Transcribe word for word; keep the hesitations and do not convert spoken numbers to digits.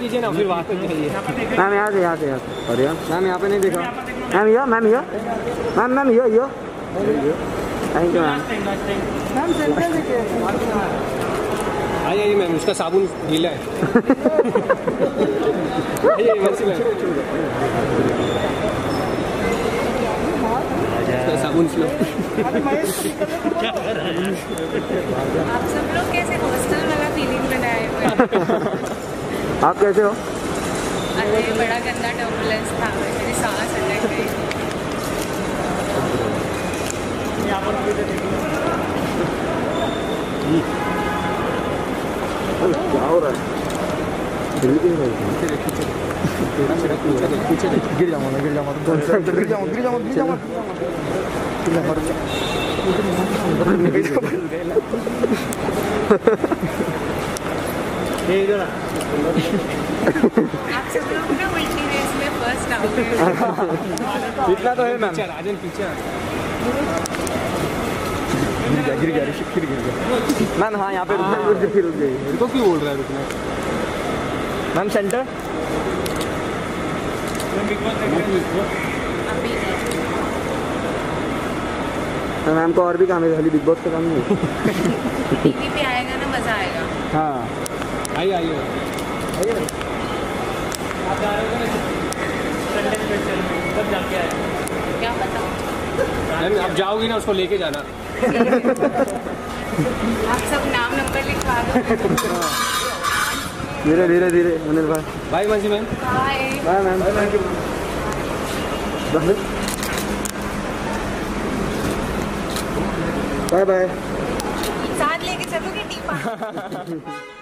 दीजिए ना, फिर वहाँ पे जाइए। मैम यहाँ से यहाँ से यहाँ से अरे मैम यहाँ पे नहीं देखा। Ma'am yo ma'am yo ma'am ma'am yo yo thank you ma'am. Ma'am centre देखिए। आइए आइए मैम, उसका साबुन गीला है। आइए वैसे मैम, उसका साबुन स्लो। आप सब लोग कैसे हॉस्टल वाला फीलिंग बनाए हुए हैं? आप कैसे हो? अरे बड़ा गंदा टर्बुलेंस था, मेरी सांस अटक गई। क्या हो रहा है? गिर जाऊंगा गिर जाऊंगा गिर जाऊंगा गिर जाऊंगा गिर जाऊंगा आप सब लोग ना उल्टी रेस में फर्स्ट आओगे। इतना तो है मैम। राजन पीछे गिर गया गिर गया ऋषिक गिर गया मैम। हाँ यहाँ पे रुक गई फिर रुक गई। तो क्यों बोल रहा है रुकना? मैम सेंटर मैम को और भी काम है, खाली बिग बॉस का काम नहीं। टीवी पे आएगा ना, मजा आएगा। हाँ आइए आइए क्या पता, मैम आप जाओगी ना, उसको लेके जाना। आप सब नाम नंबर लिखवा दो। धीरे धीरे धीरे अनिल भाई। Bye Manji ma'am. Bye bye ma'am. Thank you. Bye bye. साथ लेके चलोगे टी पार्टी?